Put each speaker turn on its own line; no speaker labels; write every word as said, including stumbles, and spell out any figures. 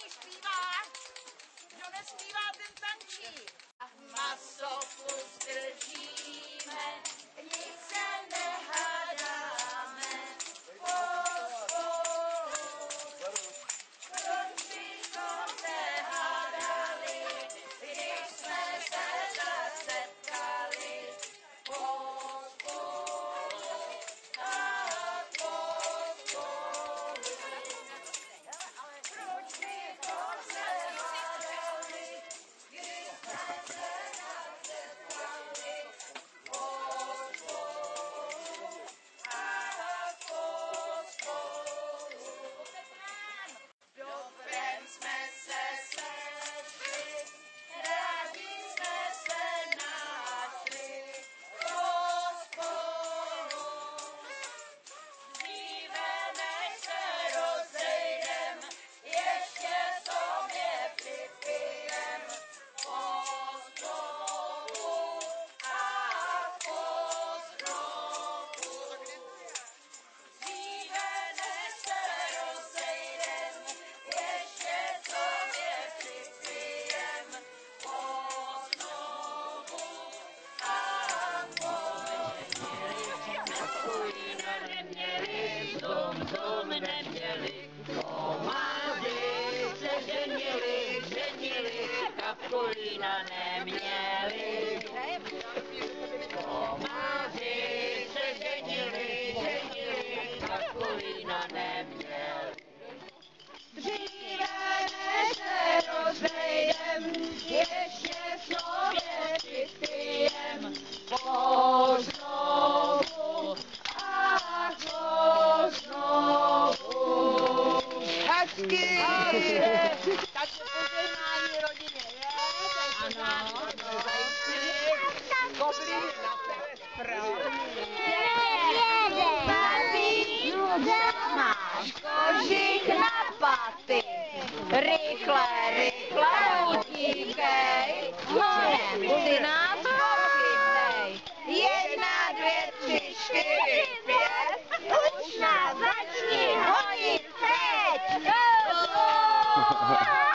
tady zpívá? Kdo nespívá, ten tančí. Maso plus držíme, nic se nehádáme. Pospolu, proč bychom se hádali, když jsme se zasetkali. Pospolu a pospolu. Proč bychom se hádali, když jsme se zasetkali. Pospolu a pospolu. Dobrem jsme se sešli, rádi jsme se našli. Pospolu, dříve než se rozejdem, ještě sobě připijem. Pospolu a pospolu. Dříve než se rozejdem, ještě sobě připijem. Pospolu a
Kulína neměli, zum zum neměli, pomády se ženili, ženili, Kapkulína neměli. Pomády se ženili, ženili, Kapkulína neměli.
Dříve než se rozejdem, ještě sobě připijem. Poznovu a poznovu. Hezky! Tak to požehnání rodině je, takže ano, zajistili. Kobliny na sebe správně. Máš kožich na paty, rychle, rychle utíkej, honem si nás pochytej. Jedna, dvě, tři, čtyři, pět, už nás začni honit teď. Go!